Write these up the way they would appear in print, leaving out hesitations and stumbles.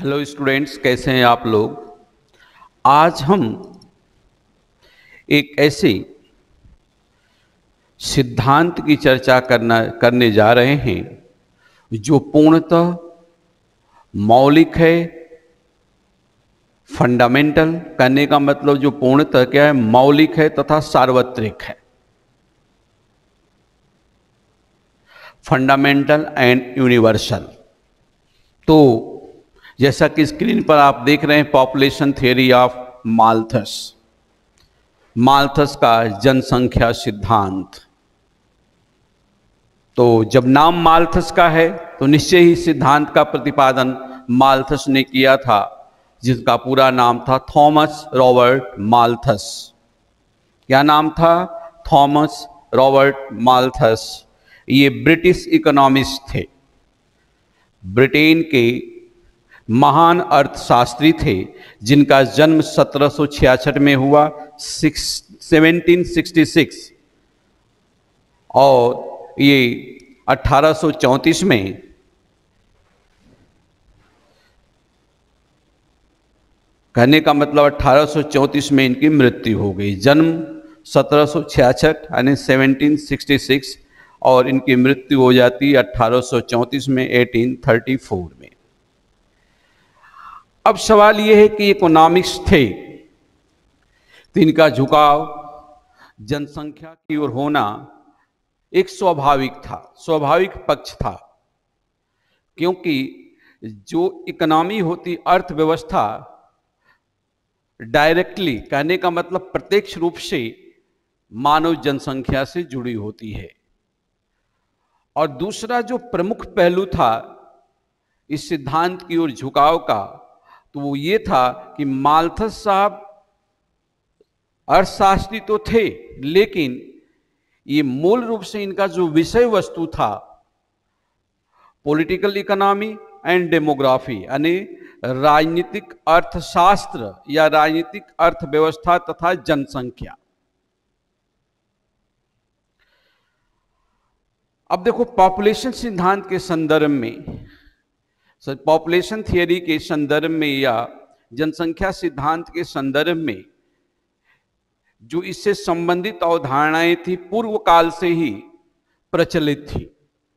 Hello students, कैसे हैं आप लोग। आज हम एक ऐसे सिद्धांत की चर्चा करने जा रहे हैं जो पूर्णतः मौलिक है। फंडामेंटल कहने का मतलब जो पूर्णतः क्या है, मौलिक है तथा सार्वत्रिक है। Fundamental and universal. तो जैसा कि स्क्रीन पर आप देख रहे हैं, population theory of Malthus, Malthus का जनसंख्या सिद्धांत। तो जब नाम माल्थस का है तो निश्चय ही सिद्धांत का प्रतिपादन माल्थस ने किया था, जिसका पूरा नाम था थॉमस रॉबर्ट माल्थस। क्या नाम था? Thomas Robert Malthus. ये ब्रिटिश इकोनॉमिस्ट थे, ब्रिटेन के महान अर्थशास्त्री थे, जिनका जन्म 1766 में हुआ, 1766, और ये 1834 में कहने का मतलब 1834 में इनकी मृत्यु हो गई। जन्म 1766 यानी 1766 और इनकी मृत्यु हो जाती है 1834 में, 1834 में। अब सवाल यह है कि इकोनॉमिक्स थे तो इनका झुकाव जनसंख्या की ओर होना एक स्वाभाविक था, स्वाभाविक पक्ष था, क्योंकि जो इकोनॉमी होती, अर्थव्यवस्था, डायरेक्टली कहने का मतलब प्रत्यक्ष रूप से मानव जनसंख्या से जुड़ी होती है। और दूसरा जो प्रमुख पहलू था इस सिद्धांत की ओर झुकाव का, तो वो ये था कि माल्थस साहब अर्थशास्त्री तो थे, लेकिन ये मूल रूप से इनका जो विषय वस्तु था, पॉलिटिकल इकोनॉमी एंड डेमोग्राफी, यानी राजनीतिक अर्थशास्त्र या राजनीतिक अर्थव्यवस्था तथा जनसंख्या। अब देखो, पॉपुलेशन सिद्धांत के संदर्भ में, पॉपुलेशन थियरी के संदर्भ में या जनसंख्या सिद्धांत के संदर्भ में जो इससे संबंधित अवधारणाएं थी, पूर्व काल से ही प्रचलित थी।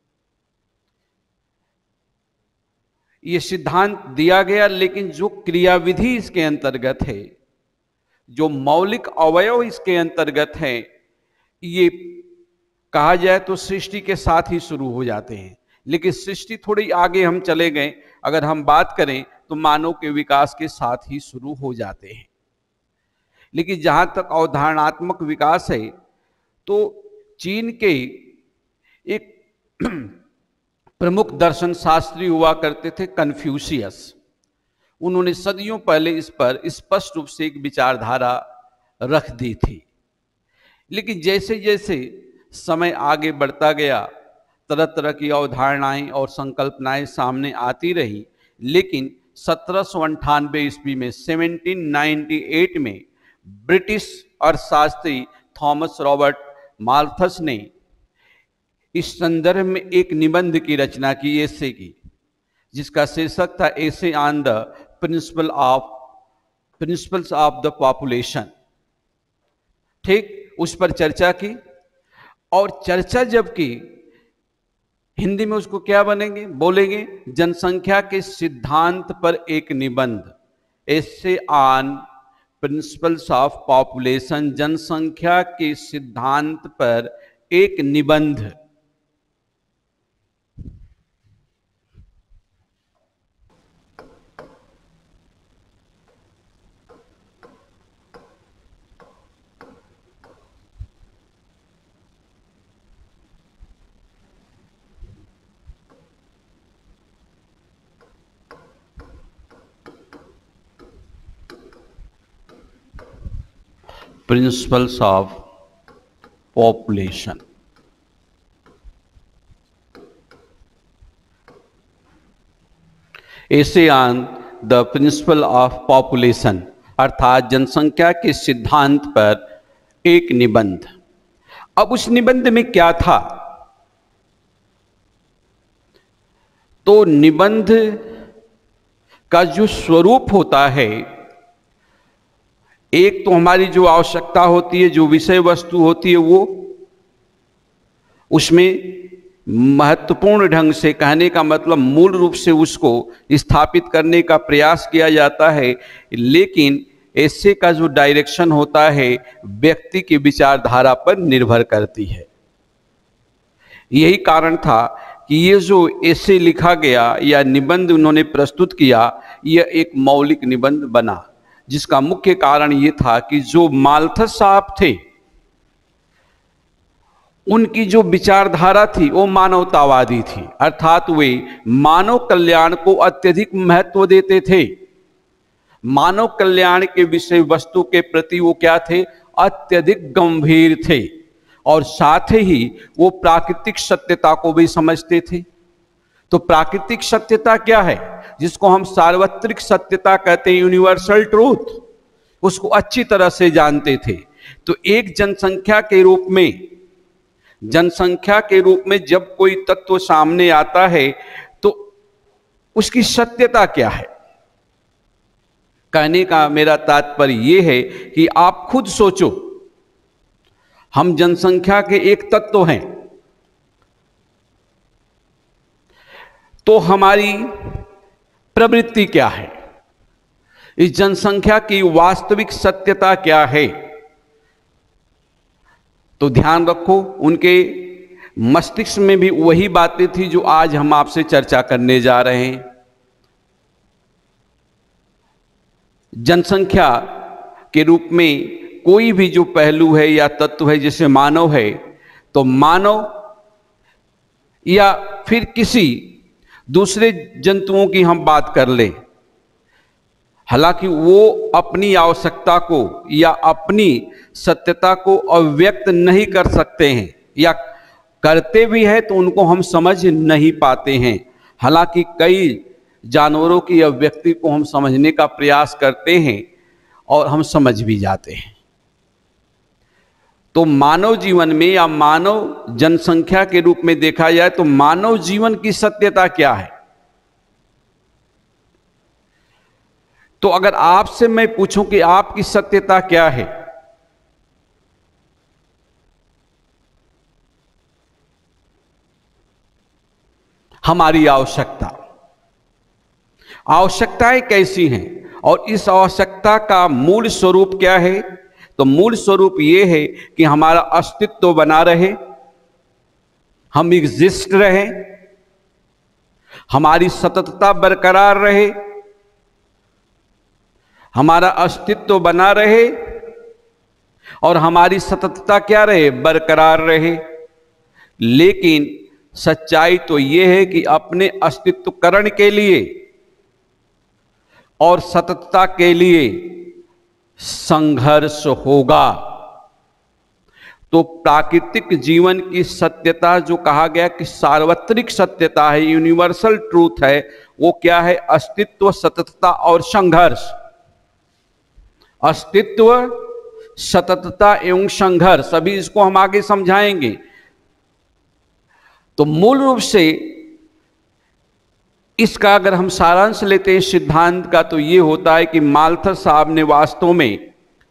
ये सिद्धांत दिया गया, लेकिन जो क्रियाविधि इसके अंतर्गत है, जो मौलिक अवयव इसके अंतर्गत है, ये कहा जाए तो सृष्टि के साथ ही शुरू हो जाते हैं। लेकिन सृष्टि थोड़ी आगे हम चले गए, अगर हम बात करें तो मानव के विकास के साथ ही शुरू हो जाते हैं। लेकिन जहां तक अवधारणात्मक विकास है, तो चीन के एक प्रमुख दर्शन शास्त्री हुआ करते थे, कन्फ्यूशियस। उन्होंने सदियों पहले इस पर स्पष्ट रूप से एक विचारधारा रख दी थी। लेकिन जैसे जैसे समय आगे बढ़ता गया, तरह तरह की अवधारणाएं और संकल्पनाएं सामने आती रही। लेकिन 1798 ईस्वी में, 1798 में ब्रिटिश अर्थशास्त्री थॉमस रॉबर्ट माल्थस ने इस संदर्भ में एक निबंध की रचना की, एसे की, जिसका शीर्षक था essay on the principles of the population. ठीक, उस पर चर्चा की, और चर्चा जब की, हिंदी में उसको क्या बोलेंगे, जनसंख्या के सिद्धांत पर एक निबंध, essay on principles of population, जनसंख्या के सिद्धांत पर एक निबंध। Principles of population. Essay on the principle of population, अर्थात जनसंख्या के सिद्धांत पर एक निबंध। अब उस निबंध में क्या था? तो निबंध का जो स्वरूप होता है, एक तो हमारी जो आवश्यकता होती है, जो विषय वस्तु होती है, वो उसमें महत्वपूर्ण ढंग से, कहने का मतलब मूल रूप से उसको स्थापित करने का प्रयास किया जाता है, लेकिन ऐसे का जो डायरेक्शन होता है व्यक्ति की विचारधारा पर निर्भर करती है। यही कारण था कि ये जो ऐसे लिखा गया या निबंध उन्होंने प्रस्तुत किया, यह एक मौलिक निबंध बना, जिसका मुख्य कारण ये था कि जो माल्थस साहब थे, उनकी जो विचारधारा थी वो मानवतावादी थी, अर्थात वे मानव कल्याण को अत्यधिक महत्व देते थे। मानव कल्याण के विषय वस्तु के प्रति वो क्या थे? अत्यधिक गंभीर थे, और साथ ही वो प्राकृतिक सत्यता को भी समझते थे। तो प्राकृतिक सत्यता क्या है? जिसको हम सार्वत्रिक सत्यता कहते हैं, यूनिवर्सल ट्रूथ, उसको अच्छी तरह से जानते थे। तो एक जनसंख्या के रूप में जब कोई तत्व सामने आता है तो उसकी सत्यता क्या है? कहने का मेरा तात्पर्य यह है कि आप खुद सोचो, हम जनसंख्या के एक तत्व हैं, तो हमारी प्रवृत्ति क्या है? इस जनसंख्या की वास्तविक सत्यता क्या है? तो ध्यान रखो, उनके मस्तिष्क में भी वही बातें थी जो आज हम आपसे चर्चा करने जा रहे हैं। जनसंख्या के रूप में कोई भी जो पहलू है या तत्व है, जैसे मानव है, तो मानव या फिर किसी दूसरे जंतुओं की हम बात कर लें, हालांकि वो अपनी आवश्यकता को या अपनी सत्यता को अव्यक्त नहीं कर सकते हैं, या करते भी हैं तो उनको हम समझ नहीं पाते हैं। हालांकि कई जानवरों की अभिव्यक्ति को हम समझने का प्रयास करते हैं और हम समझ भी जाते हैं। तो मानव जीवन में या मानव जनसंख्या के रूप में देखा जाए तो मानव जीवन की सत्यता क्या है? तो अगर आपसे मैं पूछूं कि आपकी सत्यता क्या है, हमारी आवश्यकताएं कैसी हैं और इस आवश्यकता का मूल स्वरूप क्या है? तो मूल स्वरूप यह है कि हमारा अस्तित्व बना रहे, हम एग्जिस्ट रहें, हमारी सततता बरकरार रहे, हमारा अस्तित्व बना रहे और हमारी सततता क्या रहे? बरकरार रहे। लेकिन सच्चाई तो यह है कि अपने अस्तित्वकरण के लिए और सततता के लिए संघर्ष होगा। तो प्राकृतिक जीवन की सत्यता जो कहा गया कि सार्वत्रिक सत्यता है, यूनिवर्सल ट्रूथ है, वो क्या है? अस्तित्व, सततता और संघर्ष। अस्तित्व, सततता एवं संघर्ष, अभी इसको हम आगे समझाएंगे। तो मूल रूप से इसका अगर हम सारांश लेते हैं सिद्धांत का, तो ये होता है कि माल्थस साहब ने वास्तव में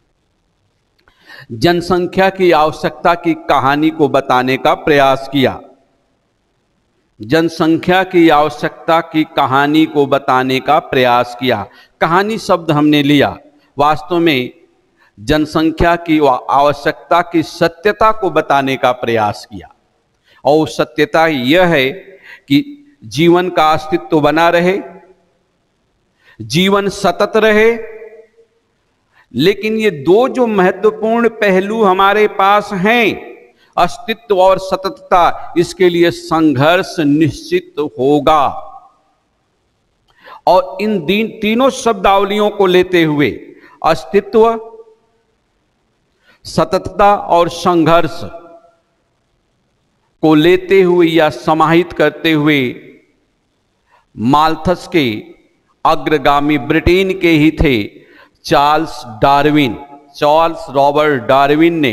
जनसंख्या की आवश्यकता की कहानी को बताने का प्रयास किया। जनसंख्या की आवश्यकता की कहानी को बताने का प्रयास किया। कहानी शब्द हमने लिया, वास्तव में जनसंख्या की आवश्यकता की सत्यता को बताने का प्रयास किया। और सत्यता यह है कि जीवन का अस्तित्व बना रहे, जीवन सतत रहे। लेकिन ये दो जो महत्वपूर्ण पहलू हमारे पास हैं, अस्तित्व और सततता, इसके लिए संघर्ष निश्चित होगा। और इन तीनों शब्दावलियों को लेते हुए, अस्तित्व, सततता और संघर्ष को लेते हुए या समाहित करते हुए, माल्थस के अग्रगामी ब्रिटेन के ही थे चार्ल्स रॉबर्ट डार्विन ने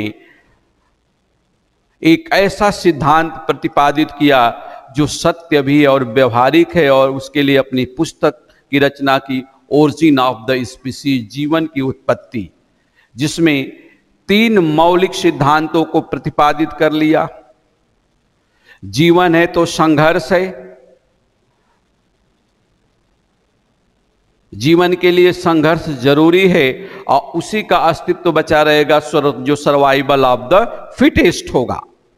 एक ऐसा सिद्धांत प्रतिपादित किया जो सत्य भी है और व्यवहारिक है, और उसके लिए अपनी पुस्तक की रचना की, ओरिजिन ऑफ द स्पीसीज, जीवन की उत्पत्ति, जिसमें 3 मौलिक सिद्धांतों को प्रतिपादित कर लिया। जीवन है तो संघर्ष है, जीवन के लिए संघर्ष जरूरी है और उसी का अस्तित्व बचा रहेगा जो सर्वाइवल ऑफ द फिटेस्ट होगा।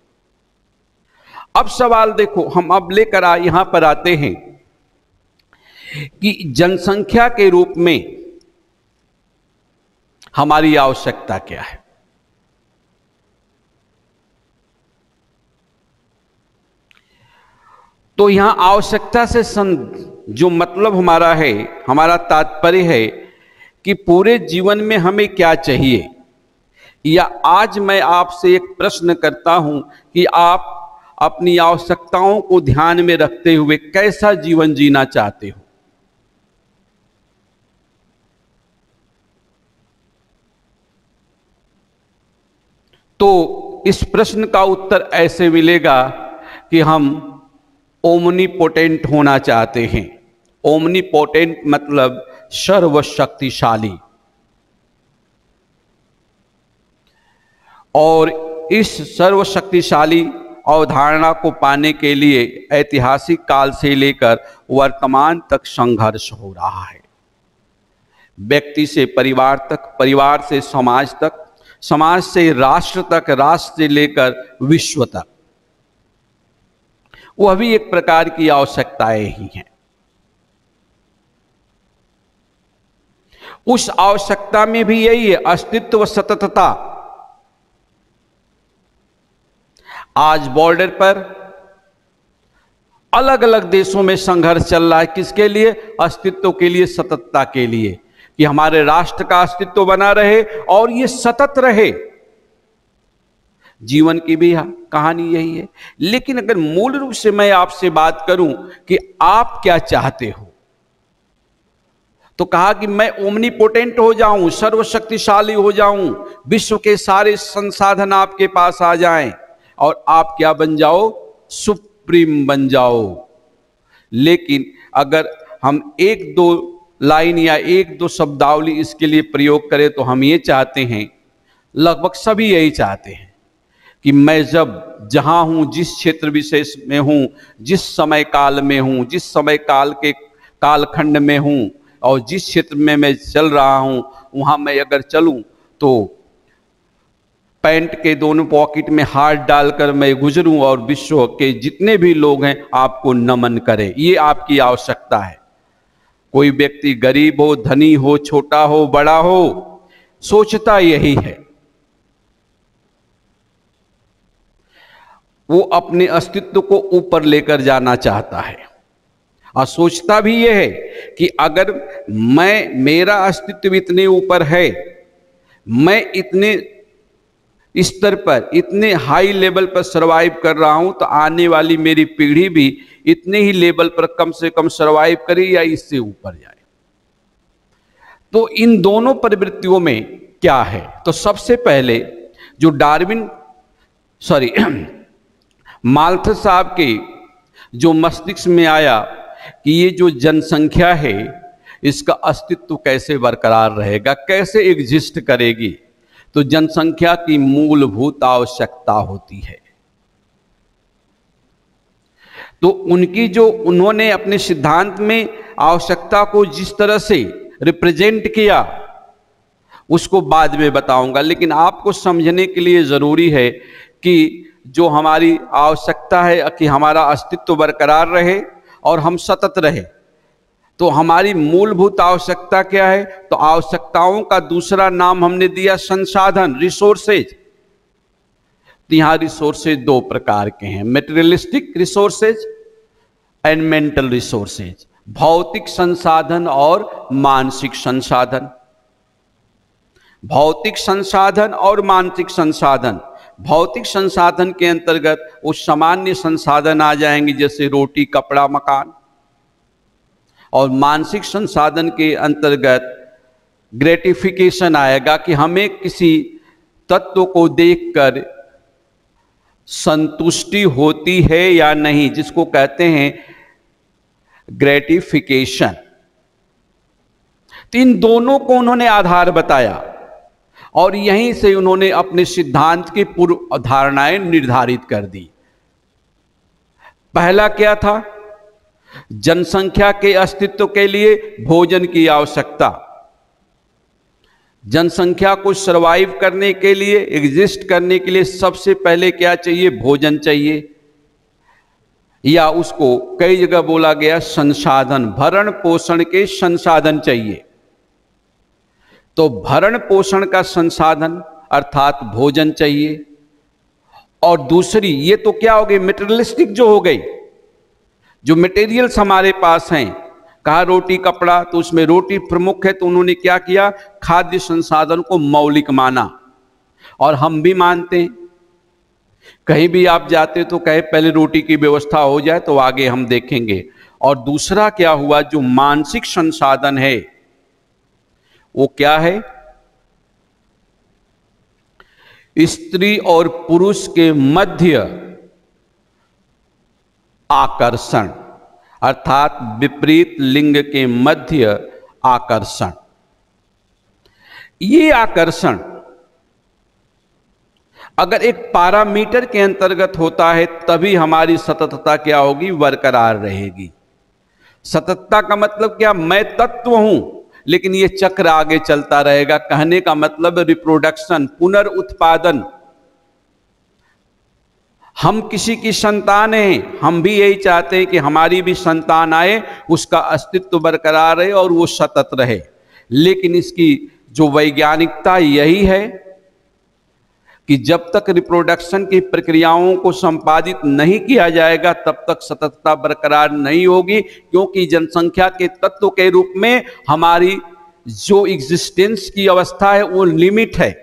अब सवाल देखो, हम अब लेकर यहां पर आते हैं कि जनसंख्या के रूप में हमारी आवश्यकता क्या है। तो यहां आवश्यकता से जो मतलब हमारा है, हमारा तात्पर्य है कि पूरे जीवन में हमें क्या चाहिए। या आज मैं आपसे एक प्रश्न करता हूं कि आप अपनी आवश्यकताओं को ध्यान में रखते हुए कैसा जीवन जीना चाहते हो। तो इस प्रश्न का उत्तर ऐसे मिलेगा कि हम ओमनीपोटेंट होना चाहते हैं। ओमनीपोटेंट मतलब सर्वशक्तिशाली। और इस सर्वशक्तिशाली अवधारणा को पाने के लिए ऐतिहासिक काल से लेकर वर्तमान तक संघर्ष हो रहा है। व्यक्ति से परिवार तक, परिवार से समाज तक, समाज से राष्ट्र तक, राष्ट्र से लेकर विश्व तक, वह भी एक प्रकार की आवश्यकताएं ही हैं। उस आवश्यकता में भी यही है, अस्तित्व, सततता। आज बॉर्डर पर अलग अलग देशों में संघर्ष चल रहा है। किसके लिए? अस्तित्व के लिए, सततता के लिए, कि हमारे राष्ट्र का अस्तित्व बना रहे और ये सतत रहे। जीवन की भी कहानी यही है। लेकिन अगर मूल रूप से मैं आपसे बात करूं कि आप क्या चाहते हो, तो कहा कि मैं ओमनीपोटेंट हो जाऊं, सर्वशक्तिशाली हो जाऊं, विश्व के सारे संसाधन आपके पास आ जाएं और आप क्या बन जाओ? सुप्रीम बन जाओ। लेकिन अगर हम 1-2 लाइन या 1-2 शब्दावली इसके लिए प्रयोग करें तो हम ये चाहते हैं, लगभग सभी यही चाहते हैं कि मैं जब जहां हूं, जिस क्षेत्र विशेष में हूं, जिस समय काल में हूं, जिस समय काल के कालखंड में हूं और जिस क्षेत्र में मैं चल रहा हूं, वहां मैं अगर चलूं तो पैंट के दोनों पॉकेट में हाथ डालकर मैं गुजरूं और विश्व के जितने भी लोग हैं आपको नमन करें। ये आपकी आवश्यकता है। कोई व्यक्ति गरीब हो, धनी हो, छोटा हो, बड़ा हो, सोचता यही है। वो अपने अस्तित्व को ऊपर लेकर जाना चाहता है और सोचता भी यह है कि अगर मेरा अस्तित्व इतने ऊपर है, मैं इतने स्तर पर, इतने हाई लेवल पर सरवाइव कर रहा हूं, तो आने वाली मेरी पीढ़ी भी इतने ही लेवल पर कम से कम सरवाइव करे या इससे ऊपर जाए। तो इन दोनों प्रवृत्तियों में क्या है? तो सबसे पहले जो माल्थस साहब के जो मस्तिष्क में आया कि ये जो जनसंख्या है, इसका अस्तित्व कैसे बरकरार रहेगा, कैसे एग्जिस्ट करेगी, तो जनसंख्या की मूलभूत आवश्यकता होती है। तो उन्होंने अपने सिद्धांत में आवश्यकता को जिस तरह से रिप्रेजेंट किया उसको बाद में बताऊंगा, लेकिन आपको समझने के लिए जरूरी है कि जो हमारी आवश्यकता है कि हमारा अस्तित्व बरकरार रहे और हम सतत रहे, तो हमारी मूलभूत आवश्यकता क्या है? तो आवश्यकताओं का दूसरा नाम हमने दिया संसाधन, रिसोर्सेज। तो यहां रिसोर्सेज 2 प्रकार के हैं, materialistic resources and mental resources, भौतिक संसाधन और मानसिक संसाधन। भौतिक संसाधन और मानसिक संसाधन। भौतिक संसाधन के अंतर्गत वो सामान्य संसाधन आ जाएंगे जैसे रोटी, कपड़ा, मकान, और मानसिक संसाधन के अंतर्गत ग्रेटिफिकेशन आएगा कि हमें किसी तत्व को देखकर संतुष्टि होती है या नहीं, जिसको कहते हैं ग्रेटिफिकेशन। इन दोनों को उन्होंने आधार बताया और यहीं से उन्होंने अपने सिद्धांत की पूर्व धारणाएं निर्धारित कर दी। पहला क्या था? जनसंख्या के अस्तित्व के लिए भोजन की आवश्यकता। जनसंख्या को सरवाइव करने के लिए, एग्जिस्ट करने के लिए सबसे पहले क्या चाहिए? भोजन चाहिए, या उसको कई जगह बोला गया संसाधन, भरण पोषण के संसाधन चाहिए। तो भरण पोषण का संसाधन अर्थात भोजन चाहिए। और दूसरी, ये तो क्या हो गई? मटेरियलिस्टिक जो हो गई, जो मटेरियल्स हमारे पास हैं, कहा रोटी कपड़ा, तो उसमें रोटी प्रमुख है, तो उन्होंने क्या किया? खाद्य संसाधन को मौलिक माना। और हम भी मानते हैं, कहीं भी आप जाते तो कहे पहले रोटी की व्यवस्था हो जाए तो आगे हम देखेंगे। और दूसरा क्या हुआ? जो मानसिक संसाधन है वो क्या है? स्त्री और पुरुष के मध्य आकर्षण, अर्थात विपरीत लिंग के मध्य आकर्षण। ये आकर्षण अगर एक पैरामीटर के अंतर्गत होता है तभी हमारी सततता क्या होगी? बरकरार रहेगी। सततता का मतलब क्या? मैं तत्व हूं लेकिन ये चक्र आगे चलता रहेगा। कहने का मतलब रिप्रोडक्शन, पुनर्उत्पादन। हम किसी की संतान हैं, हम भी यही चाहते हैं कि हमारी भी संतान आए, उसका अस्तित्व बरकरार रहे और वो सतत रहे। लेकिन इसकी जो वैज्ञानिकता यही है कि जब तक रिप्रोडक्शन की प्रक्रियाओं को संपादित नहीं किया जाएगा तब तक सततता बरकरार नहीं होगी, क्योंकि जनसंख्या के तत्व के रूप में हमारी जो एग्जिस्टेंस की अवस्था है वो लिमिट है।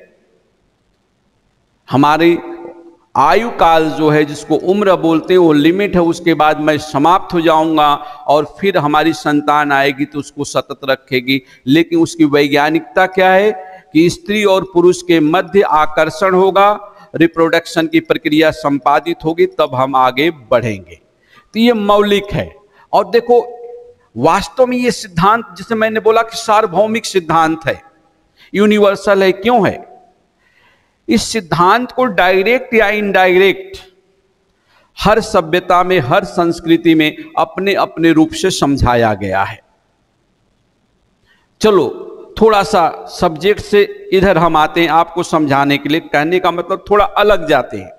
हमारी आयु काल जो है, जिसको उम्र बोलते हैं, वो लिमिट है। उसके बाद मैं समाप्त हो जाऊंगा और फिर हमारी संतान आएगी तो उसको सतत रखेगी। लेकिन उसकी वैज्ञानिकता क्या है कि स्त्री और पुरुष के मध्य आकर्षण होगा, रिप्रोडक्शन की प्रक्रिया संपादित होगी, तब हम आगे बढ़ेंगे। तो ये मौलिक है। और देखो, वास्तव में ये सिद्धांत, जिसे मैंने बोला कि सार्वभौमिक सिद्धांत है, यूनिवर्सल है। क्यों है? इस सिद्धांत को डायरेक्ट या इनडायरेक्ट हर सभ्यता में, हर संस्कृति में अपने अपने रूप से समझाया गया है। चलो थोड़ा सा सब्जेक्ट से इधर हम आते हैं आपको समझाने के लिए। कहने का मतलब थोड़ा अलग जाते हैं।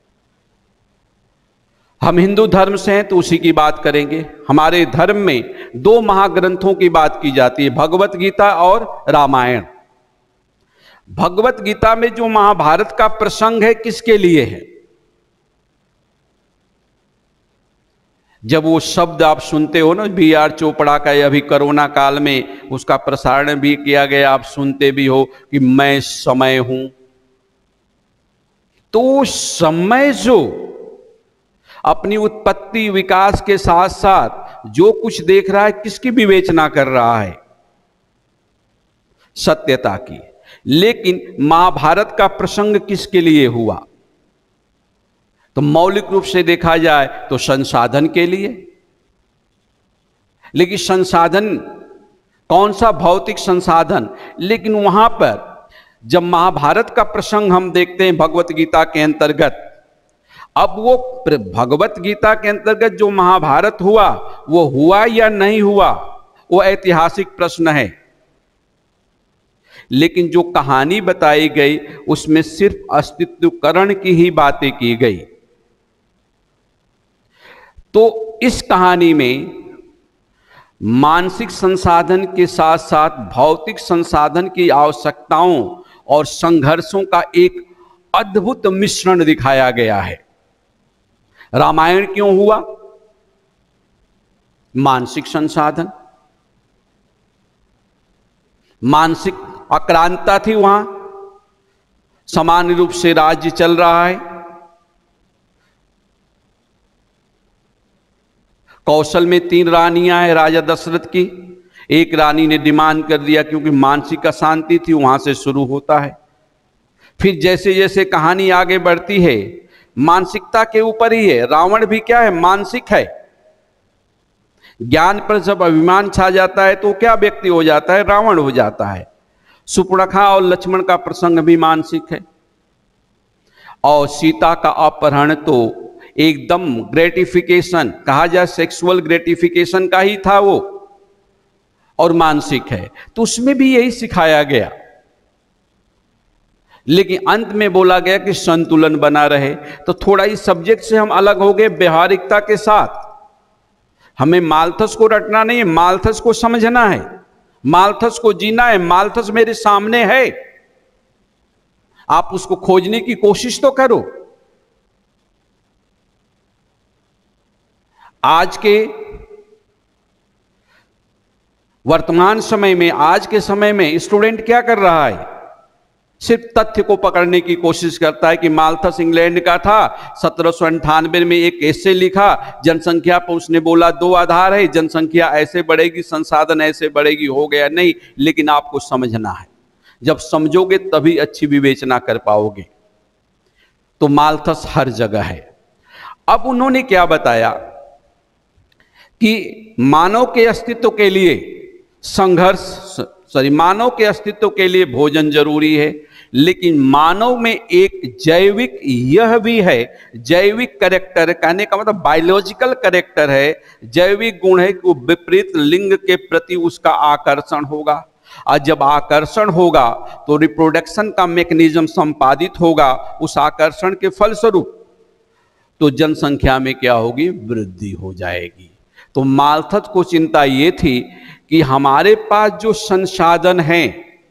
हम हिंदू धर्म से हैं तो उसी की बात करेंगे। हमारे धर्म में दो महाग्रंथों की बात की जाती है, भगवत गीता और रामायण। भगवत गीता में जो महाभारत का प्रसंग है, किसके लिए है? जब वो शब्द आप सुनते हो ना, B.R. चोपड़ा का, अभी कोरोना काल में उसका प्रसारण भी किया गया, आप सुनते भी हो कि मैं समय हूं। तो समय जो अपनी उत्पत्ति विकास के साथ साथ जो कुछ देख रहा है, किसकी विवेचना कर रहा है? सत्यता की। लेकिन महाभारत का प्रसंग किसके लिए हुआ? तो मौलिक रूप से देखा जाए तो संसाधन के लिए। लेकिन संसाधन कौन सा? भौतिक संसाधन। लेकिन वहां पर जब महाभारत का प्रसंग हम देखते हैं भगवत गीता के अंतर्गत, अब वो भगवत गीता के अंतर्गत जो महाभारत हुआ, वो हुआ या नहीं हुआ, वो ऐतिहासिक प्रश्न है। लेकिन जो कहानी बताई गई उसमें सिर्फ अस्तित्वकरण की ही बातें की गई। तो इस कहानी में मानसिक संसाधन के साथ साथ भौतिक संसाधन की आवश्यकताओं और संघर्षों का एक अद्भुत मिश्रण दिखाया गया है। रामायण क्यों हुआ? मानसिक संसाधन, मानसिक अक्रांता थी वहां, सामान्य रूप से राज्य चल रहा है। कौशल में 3 रानियां हैं राजा दशरथ की। एक रानी ने डिमांड कर दिया, क्योंकि मानसिक अशांति थी, वहां से शुरू होता है। फिर जैसे जैसे कहानी आगे बढ़ती है, मानसिकता के ऊपर ही है। रावण भी क्या है? मानसिक है। ज्ञान पर जब अभिमान छा जाता है तो क्या व्यक्ति हो जाता है? रावण हो जाता है। सुपर्णखा और लक्ष्मण का प्रसंग भी मानसिक है, और सीता का अपहरण तो एकदम ग्रेटिफिकेशन, कहा जाए सेक्सुअल ग्रेटिफिकेशन का ही था वो, और मानसिक है, तो उसमें भी यही सिखाया गया। लेकिन अंत में बोला गया कि संतुलन बना रहे। तो थोड़ा इस सब्जेक्ट से हम अलग हो गए व्यवहारिकता के साथ। हमें मालथस को रटना नहीं है, मालथस को समझना है, मालथस को जीना है। मालथस मेरे सामने है, आप उसको खोजने की कोशिश तो करो। आज के वर्तमान समय में, आज के समय में स्टूडेंट क्या कर रहा है? सिर्फ तथ्य को पकड़ने की कोशिश करता है कि मालथस इंग्लैंड का था, 1798 में एक एसे लिखा, जनसंख्या पर उसने बोला 2 आधार है, जनसंख्या ऐसे बढ़ेगी, संसाधन ऐसे बढ़ेगी, हो गया। नहीं, लेकिन आपको समझना है, जब समझोगे तभी अच्छी विवेचना कर पाओगे। तो मालथस हर जगह है। अब उन्होंने क्या बताया कि मानव के अस्तित्व के लिए मानव के अस्तित्व के लिए भोजन जरूरी है, लेकिन मानव में एक जैविक यह भी है, जैविक कैरेक्टर, कहने का मतलब बायोलॉजिकल कैरेक्टर है, जैविक गुण है कि वो विपरीत लिंग के प्रति उसका आकर्षण होगा, और जब आकर्षण होगा तो रिप्रोडक्शन का मैकेनिज्म संपादित होगा उस आकर्षण के फलस्वरूप, तो जनसंख्या में क्या होगी? वृद्धि हो जाएगी। तो मालथस को चिंता ये थी कि हमारे पास जो संसाधन हैं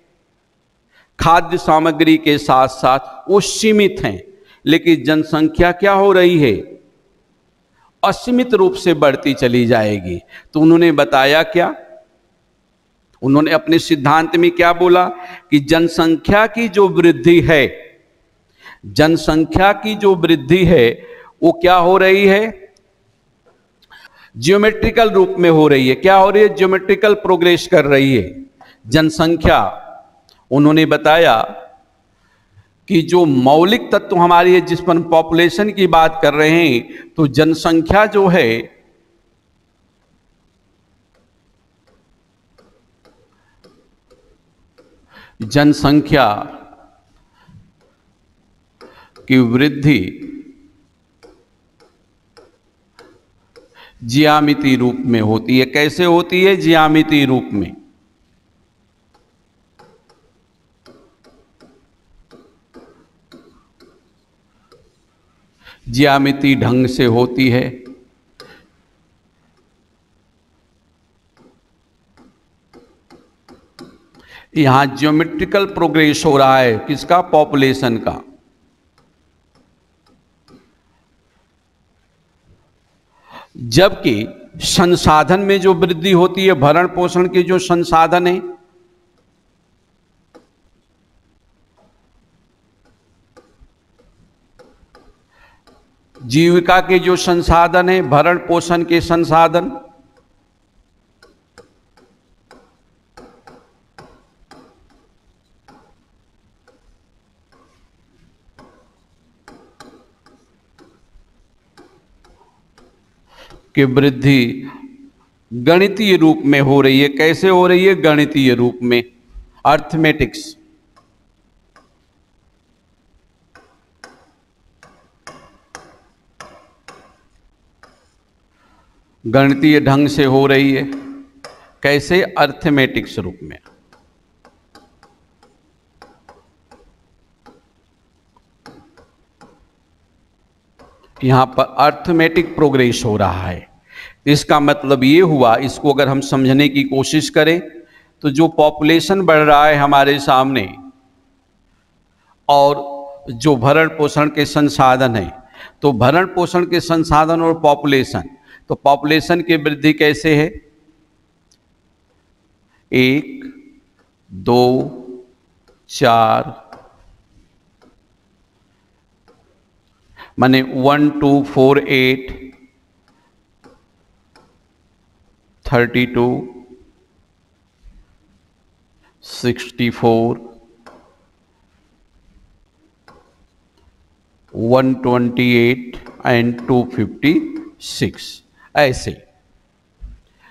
खाद्य सामग्री के साथ साथ वो सीमित हैं, लेकिन जनसंख्या क्या हो रही है? असीमित रूप से बढ़ती चली जाएगी। तो उन्होंने बताया क्या? उन्होंने अपने सिद्धांत में क्या बोला कि जनसंख्या की जो वृद्धि है, जनसंख्या की जो वृद्धि है वो क्या हो रही है? ज्योमेट्रिकल रूप में हो रही है। क्या हो रही है? ज्योमेट्रिकल प्रोग्रेस कर रही है जनसंख्या। उन्होंने बताया कि जो मौलिक तत्व हमारी है, जिस पर हम पॉपुलेशन की बात कर रहे हैं, तो जनसंख्या जो है जनसंख्या की वृद्धि ज्यामितीय रूप में होती है। कैसे होती है? ज्यामितीय रूप में। ज्यामितीय ढंग से होती है। यहां ज्योमेट्रिकल प्रोग्रेस हो रहा है, किसका? पॉपुलेशन का। जबकि संसाधन में जो वृद्धि होती है, भरण पोषण के जो संसाधन है, जीविका के जो संसाधन है, भरण पोषण के संसाधन, की वृद्धि गणितीय रूप में हो रही है। कैसे हो रही है? गणितीय रूप में, अर्थमेटिक्स। गणितीय ढंग से हो रही है। कैसे? अर्थमेटिक्स रूप में। यहां पर अर्थमेटिक प्रोग्रेस हो रहा है। इसका मतलब ये हुआ, इसको अगर हम समझने की कोशिश करें तो जो पॉपुलेशन बढ़ रहा है हमारे सामने, और जो भरण पोषण के संसाधन है, तो भरण पोषण के संसाधन और पॉपुलेशन, तो पॉपुलेशन की वृद्धि कैसे है? 1, 2, 4, माने 1, 2, 4, 8, 32, 64, 128 एंड 256, ऐसे।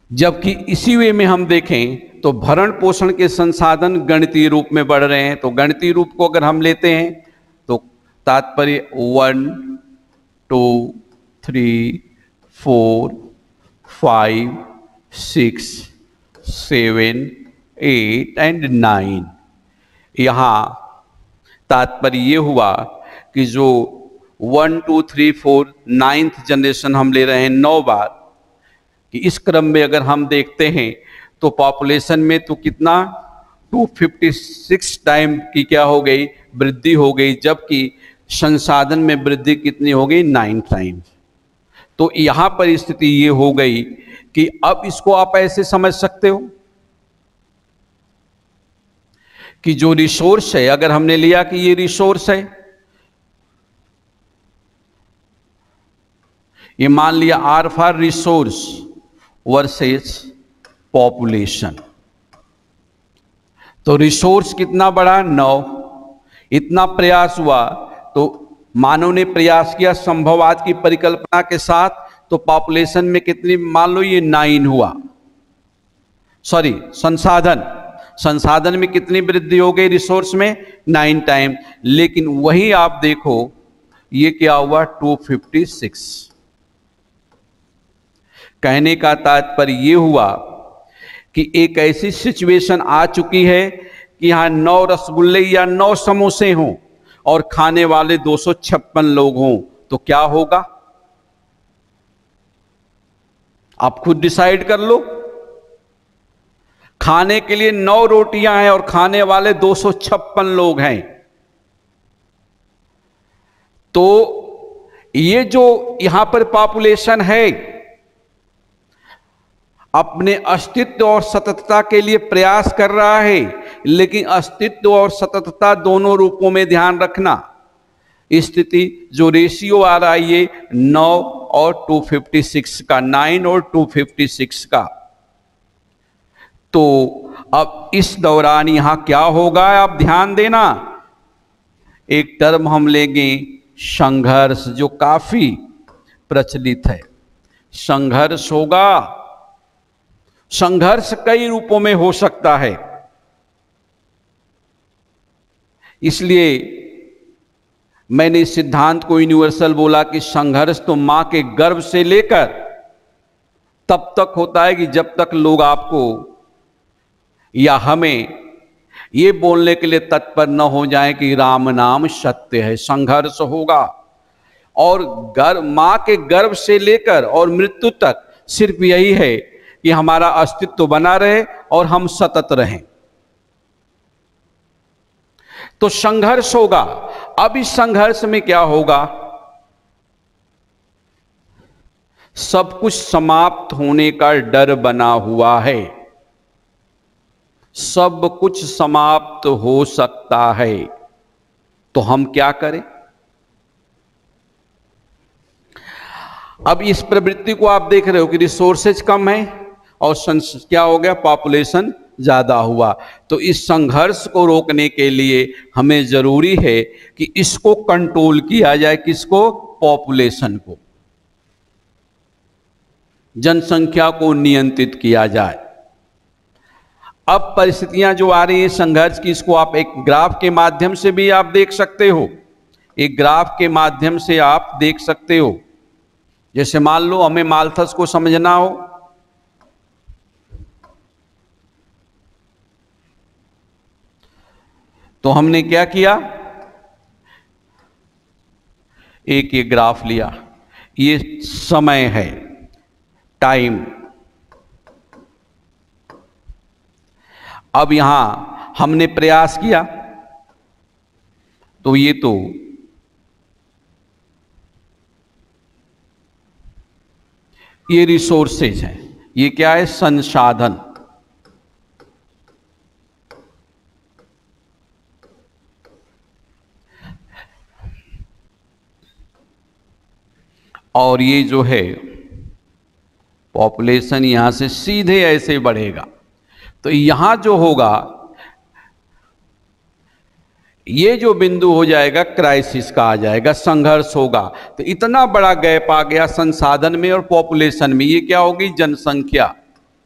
जबकि इसी वे में हम देखें तो भरण पोषण के संसाधन गणितीय रूप में बढ़ रहे हैं। तो गणितीय रूप को अगर हम लेते हैं तो तात्पर्य 1 2 3 4 5 6 7 8 एंड 9। यहाँ तात्पर्य ये हुआ कि जो 1 2 3 4 9th जनरेशन हम ले रहे हैं 9 बार, कि इस क्रम में अगर हम देखते हैं तो पॉपुलेशन में तो कितना 256 टाइम की क्या हो गई, वृद्धि हो गई, जबकि संसाधन में वृद्धि कितनी हो गई, 9 टाइम। तो यहां पर स्थिति ये हो गई कि अब इसको आप ऐसे समझ सकते हो कि जो रिसोर्स है, अगर हमने लिया कि ये रिसोर्स है, ये मान लिया R for resource versus population, तो रिसोर्स कितना बढ़ा, 9। इतना प्रयास हुआ तो मानव ने प्रयास किया संभववाद की परिकल्पना के साथ, तो पॉपुलेशन में कितनी, मान लो ये 9 हुआ, सॉरी संसाधन में कितनी वृद्धि हो गई, रिसोर्स में 9 टाइम। लेकिन वही आप देखो ये क्या हुआ, 256। कहने का तात्पर्य ये हुआ कि एक ऐसी सिचुएशन आ चुकी है कि यहां 9 रसगुल्ले या 9 समोसे हों और खाने वाले 256 लोग हों, तो क्या होगा, आप खुद डिसाइड कर लो। खाने के लिए 9 रोटियां हैं और खाने वाले 256 लोग हैं, तो ये जो यहां पर पॉपुलेशन है अपने अस्तित्व और सततता के लिए प्रयास कर रहा है, लेकिन अस्तित्व और सततता दोनों रूपों में ध्यान रखना। स्थिति जो रेशियो आ रहा है ये 9 और 256 का, 9 और 256 का। तो अब इस दौरान यहां क्या होगा, आप ध्यान देना। एक टर्म हम लेंगे संघर्ष, जो काफी प्रचलित है। संघर्ष होगा, संघर्ष कई रूपों में हो सकता है, इसलिए मैंने इस सिद्धांत को यूनिवर्सल बोला कि संघर्ष तो मां के गर्भ से लेकर तब तक होता है कि जब तक लोग आपको या हमें ये बोलने के लिए तत्पर न हो जाए कि राम नाम सत्य है। संघर्ष होगा, और मां के गर्भ से लेकर और मृत्यु तक सिर्फ यही है कि हमारा अस्तित्व बना रहे और हम सतत रहें। तो संघर्ष होगा। अब इस संघर्ष में क्या होगा, सब कुछ समाप्त होने का डर बना हुआ है, सब कुछ समाप्त हो सकता है, तो हम क्या करें। अब इस प्रवृत्ति को आप देख रहे हो कि रिसोर्सेज कम है और क्या हो गया, पॉपुलेशन ज्यादा हुआ। तो इस संघर्ष को रोकने के लिए हमें जरूरी है कि इसको कंट्रोल किया जाए। किसको, पॉपुलेशन को, जनसंख्या को नियंत्रित किया जाए। अब परिस्थितियां जो आ रही हैं संघर्ष की, इसको आप एक ग्राफ के माध्यम से भी आप देख सकते हो। एक ग्राफ के माध्यम से आप देख सकते हो। जैसे मान लो हमें माल्थस को समझना हो, तो हमने क्या किया, एक ये ग्राफ लिया, ये समय है, टाइम। अब यहां हमने प्रयास किया, तो ये रिसोर्सेज हैं, ये क्या है, संसाधन। और ये जो है पॉपुलेशन यहां से सीधे ऐसे बढ़ेगा। तो यहां जो होगा, ये जो बिंदु हो जाएगा क्राइसिस का आ जाएगा, संघर्ष होगा। तो इतना बड़ा गैप आ गया संसाधन में और पॉपुलेशन में, ये क्या होगी, जनसंख्या।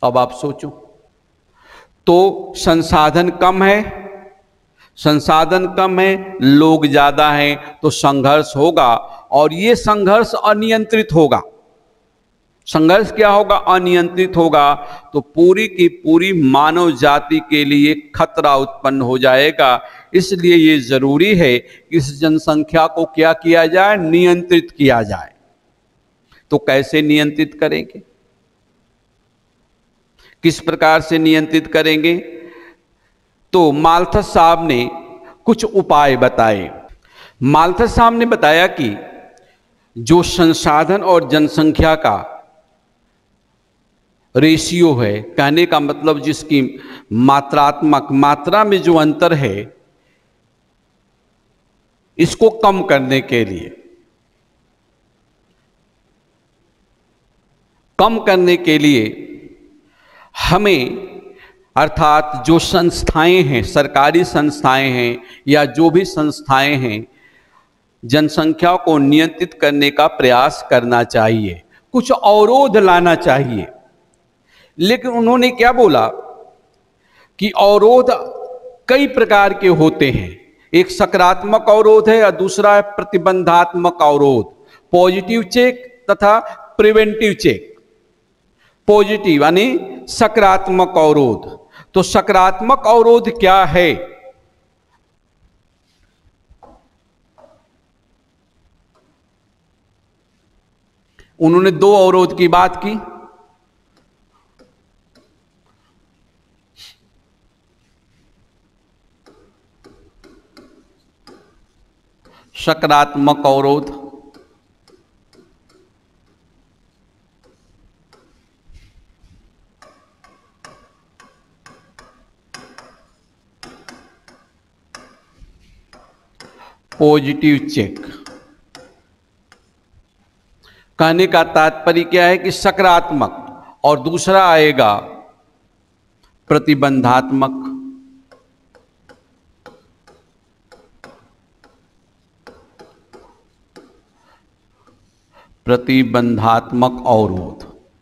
अब आप सोचो, तो संसाधन कम है, संसाधन कम है, लोग ज्यादा हैं, तो संघर्ष होगा, और ये संघर्ष अनियंत्रित होगा। संघर्ष क्या होगा? अनियंत्रित होगा, तो पूरी की पूरी मानव जाति के लिए खतरा उत्पन्न हो जाएगा। इसलिए ये जरूरी है कि इस जनसंख्या को क्या किया जाए? नियंत्रित किया जाए। तो कैसे नियंत्रित करेंगे? किस प्रकार से नियंत्रित करेंगे? तो माल्थस साहब ने कुछ उपाय बताए। माल्थस साहब ने बताया कि जो संसाधन और जनसंख्या का रेशियो है, कहने का मतलब जिसकी मात्रात्मक मात्रा में जो अंतर है, इसको कम करने के लिए, कम करने के लिए हमें, अर्थात जो संस्थाएं हैं, सरकारी संस्थाएं हैं या जो भी संस्थाएं हैं, जनसंख्या को नियंत्रित करने का प्रयास करना चाहिए, कुछ अवरोध लाना चाहिए। लेकिन उन्होंने क्या बोला कि अवरोध कई प्रकार के होते हैं। एक सकारात्मक अवरोध है और दूसरा है प्रतिबंधात्मक अवरोध, पॉजिटिव चेक तथा प्रिवेंटिव चेक। पॉजिटिव यानी सकारात्मक अवरोध। तो सकारात्मक अवरोध क्या है? उन्होंने दो अवरोध की बात की। सकारात्मक अवरोध, पॉजिटिव चेक। कहने का तात्पर्य क्या है कि सकारात्मक, और दूसरा आएगा प्रतिबंधात्मक। प्रतिबंधात्मक अवरोध।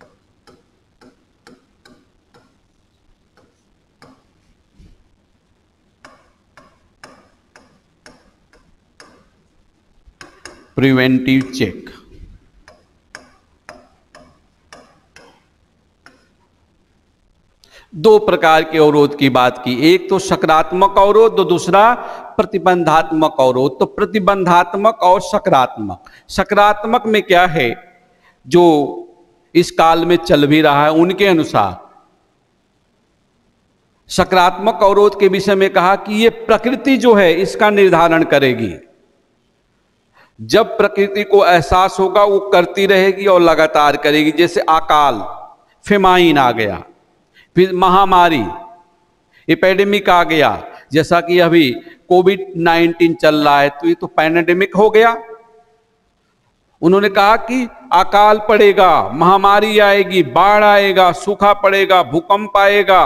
Preventive check. दो प्रकार के अवरोध की बात की, एक तो सकारात्मक अवरोध, तो दूसरा प्रतिबंधात्मक अवरोध। तो प्रतिबंधात्मक और सकारात्मक, सकारात्मक में क्या है जो इस काल में चल भी रहा है, उनके अनुसार सकारात्मक अवरोध के विषय में कहा कि ये प्रकृति जो है इसका निर्धारण करेगी। जब प्रकृति को एहसास होगा वो करती रहेगी और लगातार करेगी। जैसे अकाल, फेमाइन आ गया, फिर महामारी, एपिडेमिक आ गया, जैसा कि अभी कोविड-19 चल रहा है, तो ये तो पैंडेमिक हो गया। उन्होंने कहा कि अकाल पड़ेगा, महामारी आएगी, बाढ़ आएगा, सूखा पड़ेगा, भूकंप आएगा,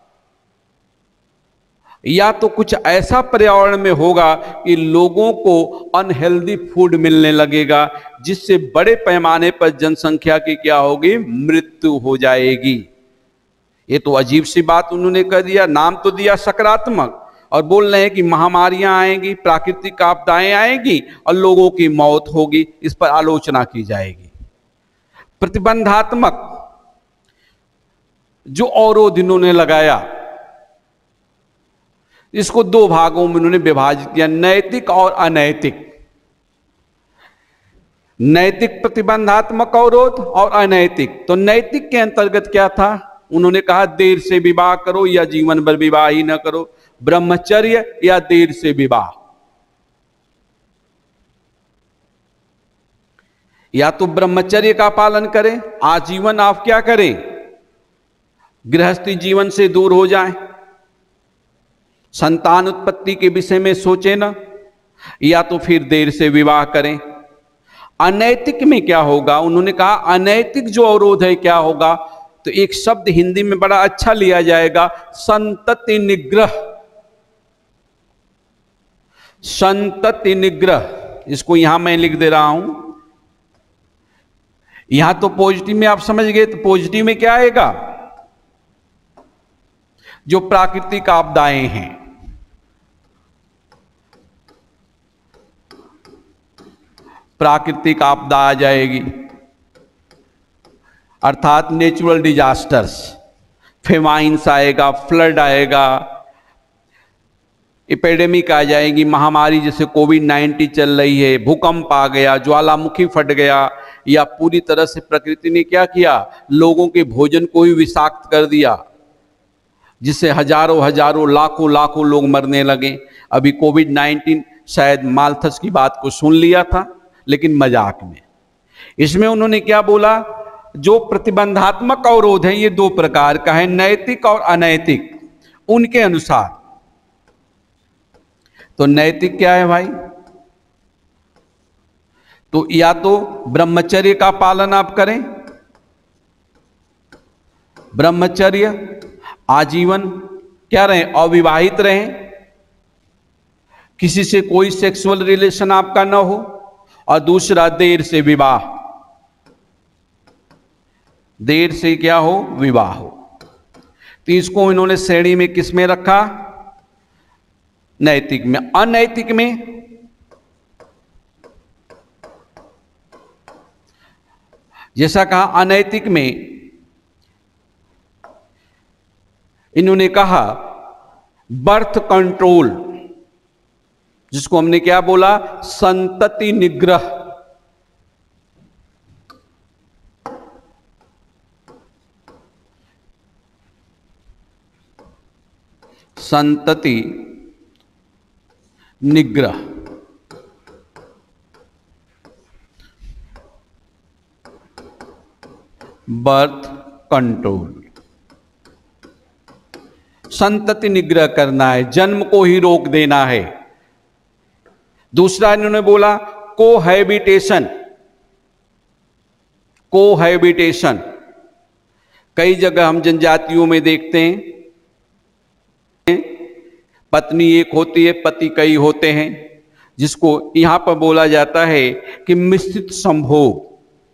या तो कुछ ऐसा पर्यावरण में होगा कि लोगों को अनहेल्दी फूड मिलने लगेगा, जिससे बड़े पैमाने पर जनसंख्या की क्या होगी? मृत्यु हो जाएगी। ये तो अजीब सी बात उन्होंने कह दिया। नाम तो दिया सकारात्मक और बोल रहे हैं कि महामारियां आएंगी, प्राकृतिक आपदाएं आएंगी और लोगों की मौत होगी, इस पर आलोचना की जाएगी। प्रतिबंधात्मक जो अवरोध इन्होंने लगाया, इसको दो भागों में उन्होंने विभाजित किया, नैतिक और अनैतिक। नैतिक प्रतिबंधात्मक अवरोध और अनैतिक। तो नैतिक के अंतर्गत क्या था? उन्होंने कहा देर से विवाह करो या जीवन भर विवाह ही न करो, ब्रह्मचर्य या देर से विवाह, या तो ब्रह्मचर्य का पालन करें, आजीवन आप क्या करें? गृहस्थी जीवन से दूर हो जाएं, संतान उत्पत्ति के विषय में सोचें ना, या तो फिर देर से विवाह करें। अनैतिक में क्या होगा? उन्होंने कहा अनैतिक जो अवरोध है क्या होगा? तो एक शब्द हिंदी में बड़ा अच्छा लिया जाएगा, संतति निग्रह। संतति निग्रह, इसको यहां मैं लिख दे रहा हूं। यहां तो पॉजिटिव में आप समझ गए, तो पॉजिटिव में क्या आएगा? जो प्राकृतिक आपदाएं हैं, प्राकृतिक आपदा आ जाएगी, अर्थात नेचुरल डिजास्टर्स, फेमाइंस आएगा, फ्लड आएगा, एपिडेमिक आ जाएगी, महामारी जैसे कोविड-19 चल रही है, भूकंप आ गया, ज्वालामुखी फट गया, या पूरी तरह से प्रकृति ने क्या किया, लोगों के भोजन को ही विषाक्त कर दिया, जिससे हजारों हजारों लाखों लाखों लोग मरने लगे। अभी कोविड-19 शायद माल्थस की बात को सुन लिया था, लेकिन मजाक में। इसमें उन्होंने क्या बोला, जो प्रतिबंधात्मक अवरोध है ये दो प्रकार का है, नैतिक और अनैतिक, उनके अनुसार। तो नैतिक क्या है भाई, तो या तो ब्रह्मचर्य का पालन आप करें, ब्रह्मचर्य आजीवन क्या रहें, अविवाहित रहें, किसी से कोई सेक्सुअल रिलेशन आपका ना हो, और दूसरा देर से विवाह, देर से क्या हो, विवाह हो। तो इसको इन्होंने श्रेणी में किस में रखा, नैतिक में। अनैतिक में जैसा कहा, अनैतिक में इन्होंने कहा बर्थ कंट्रोल, जिसको हमने क्या बोला, संतति निग्रह। संतति निग्रह, बर्थ कंट्रोल, संतति निग्रह करना है, जन्म को ही रोक देना है। दूसरा इन्होंने बोला कोहैबिटेशन, कोहैबिटेशन। कई जगह हम जनजातियों में देखते हैं, पत्नी एक होती है, पति कई होते हैं, जिसको यहां पर बोला जाता है कि मिश्रित संभोग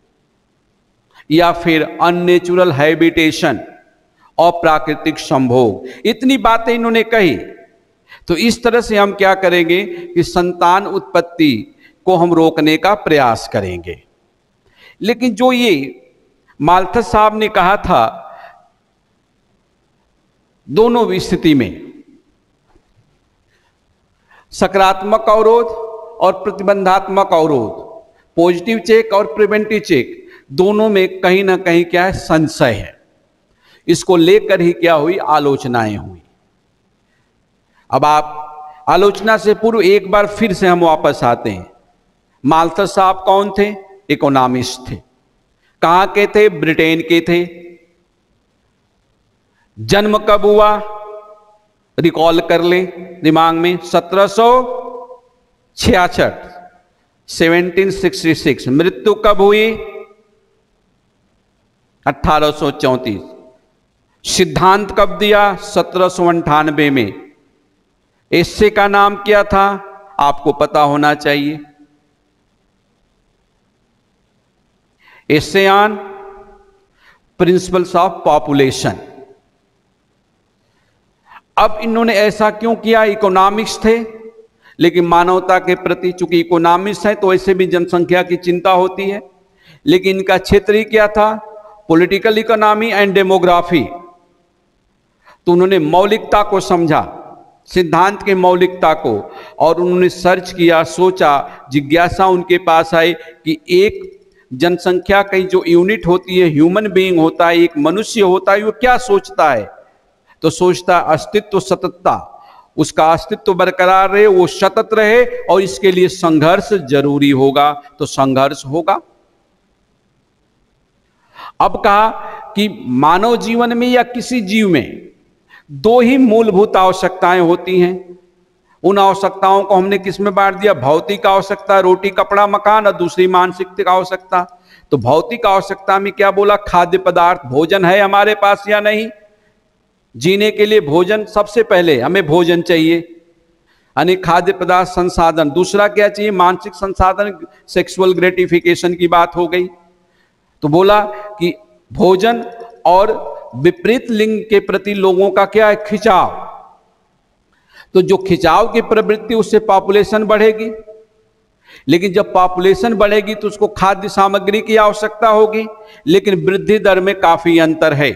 या फिर अननेचुरल हैबिटेशन, अप्राकृतिक संभोग। इतनी बातें इन्होंने कही। तो इस तरह से हम क्या करेंगे कि संतान उत्पत्ति को हम रोकने का प्रयास करेंगे। लेकिन जो ये माल्थस साहब ने कहा था, दोनों स्थिति में सकारात्मक अवरोध और प्रतिबंधात्मक अवरोध, पॉजिटिव चेक और प्रिवेंटिव चेक, दोनों में कहीं ना कहीं क्या है, संशय है। इसको लेकर ही क्या हुई, आलोचनाएं हुई। अब आप आलोचना से पूर्व एक बार फिर से हम वापस आते हैं। माल्थस साहब कौन थे, इकोनॉमिस्ट थे। कहां के थे, ब्रिटेन के थे। जन्म कब हुआ, रिकॉल कर ले दिमाग में, 1766, 1766। मृत्यु कब हुई, 1834। सिद्धांत कब दिया, 1798 में। एस्से का नाम क्या था, आपको पता होना चाहिए, essay on principles of population. अब इन्होंने ऐसा क्यों किया, इकोनॉमिक्स थे, लेकिन मानवता के प्रति, चूंकि इकोनॉमिक्स है तो ऐसे भी जनसंख्या की चिंता होती है, लेकिन इनका क्षेत्र ही क्या था, पॉलिटिकल इकोनॉमी एंड डेमोग्राफी। तो उन्होंने मौलिकता को समझा, सिद्धांत के मौलिकता को, और उन्होंने सर्च किया, सोचा, जिज्ञासा उनके पास आई कि एक जनसंख्या की जो यूनिट होती है, ह्यूमन बीइंग होता है, एक मनुष्य होता है, वो क्या सोचता है। तो सोचता अस्तित्व सततता, उसका अस्तित्व बरकरार रहे, वो सतत रहे, और इसके लिए संघर्ष जरूरी होगा। तो संघर्ष होगा। अब कहा कि मानव जीवन में या किसी जीव में दो ही मूलभूत आवश्यकताएं होती हैं। उन आवश्यकताओं को हमने किस में बांट दिया, भौतिक आवश्यकता, रोटी कपड़ा मकान, और दूसरी मानसिक आवश्यकता। तो भौतिक आवश्यकता में क्या बोला, खाद्य पदार्थ, भोजन है हमारे पास या नहीं। जीने के लिए भोजन, सबसे पहले हमें भोजन चाहिए, यानी खाद्य पदार्थ, संसाधन। दूसरा क्या चाहिए, मानसिक संसाधन, सेक्सुअल ग्रेटिफिकेशन की बात हो गई। तो बोला कि भोजन और विपरीत लिंग के प्रति लोगों का क्या है, खिंचाव। तो जो खिंचाव की प्रवृत्ति, उससे पॉपुलेशन बढ़ेगी। लेकिन जब पॉपुलेशन बढ़ेगी तो उसको खाद्य सामग्री की आवश्यकता होगी, लेकिन वृद्धि दर में काफी अंतर है।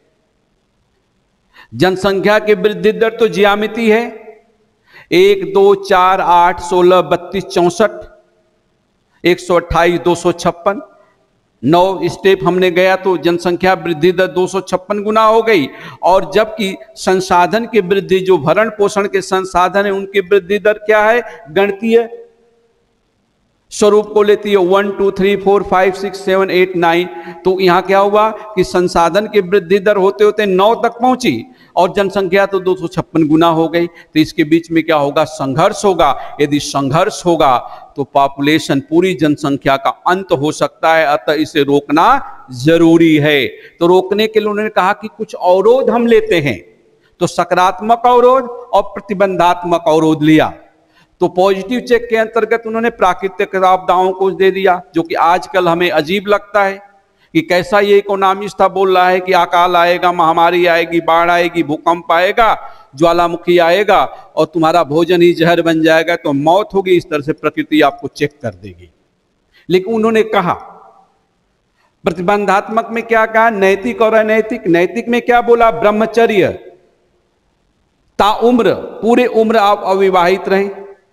जनसंख्या की वृद्धि दर तो ज्यामिति है, 1 2 4 8 16 32 64 128 256, 9 स्टेप हमने गया तो जनसंख्या वृद्धि दर 256 गुना हो गई। और जबकि संसाधन की वृद्धि, जो भरण पोषण के संसाधन है, उनकी वृद्धि दर क्या है, गणितीय स्वरूप को लेती है, 1 2 3 4 5 6 7 8 9। तो यहां क्या हुआ कि संसाधन की वृद्धि दर होते होते 9 तक पहुंची और जनसंख्या तो 256 गुना हो गई। तो इसके बीच में क्या होगा, संघर्ष होगा। यदि संघर्ष होगा तो पॉपुलेशन, पूरी जनसंख्या का अंत हो सकता है। अतः इसे रोकना जरूरी है। तो रोकने के लिए उन्होंने कहा कि कुछ अवरोध हम लेते हैं। तो सकारात्मक अवरोध और प्रतिबंधात्मक अवरोध लिया। तो पॉजिटिव चेक के अंतर्गत उन्होंने प्राकृतिक आपदाओं को दे दिया, जो कि आजकल हमें अजीब लगता है कि कैसा ये इकोनॉमिस्ट था, बोल रहा है कि अकाल आएगा, महामारी आएगी, बाढ़ आएगी, भूकंप आएगा, ज्वालामुखी आएगा और तुम्हारा भोजन ही जहर बन जाएगा, तो मौत होगी। इस तरह से प्रकृति आपको चेक कर देगी। लेकिन उन्होंने कहा प्रतिबंधात्मक में क्या कहा, नैतिक और अनैतिक। नैतिक में क्या बोला, ब्रह्मचर्य, ताउम्र, पूरे उम्र आप अविवाहित रहें,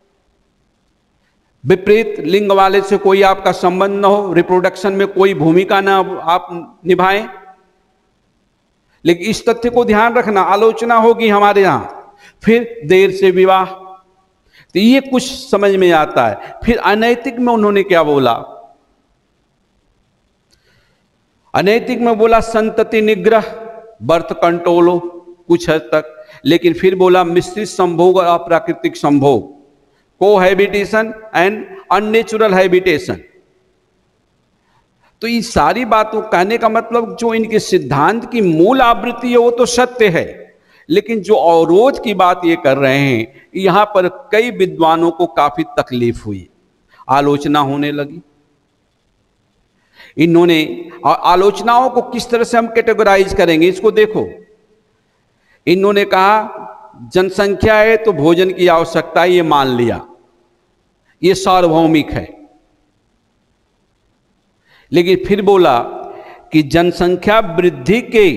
विपरीत लिंग वाले से कोई आपका संबंध न हो, रिप्रोडक्शन में कोई भूमिका ना आप निभाएं। लेकिन इस तथ्य को ध्यान रखना, आलोचना होगी हमारे यहां। फिर देर से विवाह, तो ये कुछ समझ में आता है। फिर अनैतिक में उन्होंने क्या बोला, अनैतिक में बोला संतति निग्रह, बर्थ कंट्रोल हो कुछ हद तक। लेकिन फिर बोला मिश्रित संभोग और अप्राकृतिक संभोग, कोहैबिटेशन एंड अननेचुरल हैबिटेशन। तो ये सारी बातों कहने का मतलब, जो इनके सिद्धांत की मूल आवृत्ति है वो तो सत्य है, लेकिन जो अवरोध की बात ये कर रहे हैं, यहां पर कई विद्वानों को काफी तकलीफ हुई, आलोचना होने लगी। इन्होंने आलोचनाओं को किस तरह से हम कैटेगराइज करेंगे, इसको देखो। इन्होंने कहा जनसंख्या है तो भोजन की आवश्यकता, ये मान लिया, ये सार्वभौमिक है। लेकिन फिर बोला कि जनसंख्या वृद्धि के